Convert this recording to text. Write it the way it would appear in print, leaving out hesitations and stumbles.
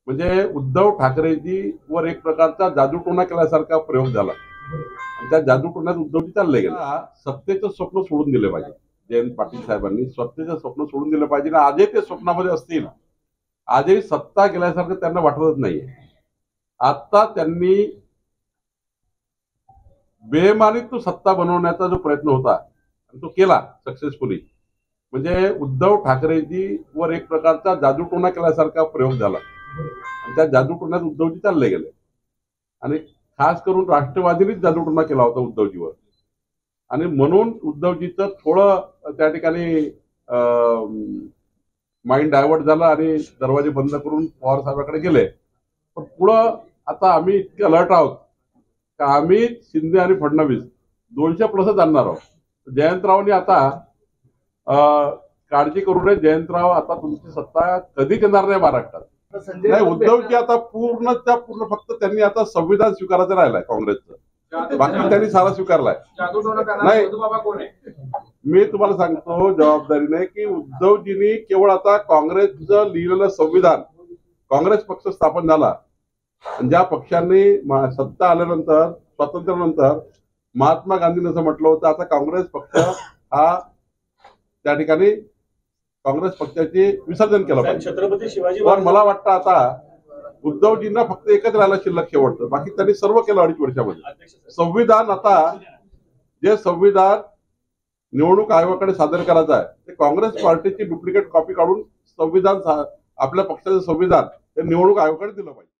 म्हणजे उद्धव ठाकरेजी वर एक प्रकारचा जादूटोणा केल्यासारखा प्रयोग झाला आणि त्या जादूटोण्यात उद्धवजी चालले गेले. सत्तेचं स्वप्न सोडून दिले पाहिजे. जयंत पाटील साहेबांनी सत्तेचं स्वप्न सोडून दिलं पाहिजे. आणि आजही ते स्वप्नामध्ये असतील, आजही सत्ता गेल्यासारखं त्यांना वाटतच नाहीये. आता त्यांनी बेमानीत तो सत्ता बनवण्याचा जो प्रयत्न होता तो केला सक्सेसफुली. म्हणजे उद्धव ठाकरेजी वर एक प्रकारचा जादूटोणा केल्यासारखा प्रयोग झाला आणि त्या जादूटोण्यात उद्धवजी चालले गेले. आणि खास करून राष्ट्रवादीनेच जादूटोणा केला होता उद्धवजीवर. आणि म्हणून उद्धवजीचं थोडं त्या ठिकाणी माइंड डायव्हर्ट झालं आणि दरवाजे बंद करून पवार साहेबांकडे गेले. पण पुढं आता आम्ही इतके अलर्ट आहोत का आम्ही शिंदे आणि फडणवीस 200+ आणणार आहोत. जयंतरावांनी आता काळजी करू नये. जयंतराव, आता तुमची सत्ता कधी येणार नाही महाराष्ट्रात. नाही, उद्धवजी आता पूर्णच्या पूर्ण फक्त त्यांनी आता संविधान स्वीकारायचं राहिलंय काँग्रेसचं. बाकी त्यांनी सारा स्वीकारलाय. नाही, मी तुम्हाला सांगतो जबाबदारीने की उद्धवजींनी केवळ आता काँग्रेसचं लिहिलेलं संविधान, काँग्रेस पक्ष स्थापन झाला आणि ज्या पक्षांनी सत्ता आल्यानंतर, स्वातंत्र्यानंतर महात्मा गांधींनी असं म्हटलं होतं, आता काँग्रेस पक्ष हा त्या ठिकाणी काँग्रेस पक्षाचे विसर्जन केलं पाहिजे. छत्रपती शिवाजी पण मला वाटतं आता उद्धवजींना फक्त एकच राहिला शिल्लक शेवटचं. बाकी त्यांनी सर्व केलं 2.5 वर्षामध्ये. संविधान, आता जे संविधान निवडणूक आयोगाकडे सादर करायचं आहे ते काँग्रेस पार्टीची डुप्लिकेट कॉपी काढून संविधान, आपल्या पक्षाचं संविधान हे निवडणूक आयोगाकडे दिलं पाहिजे.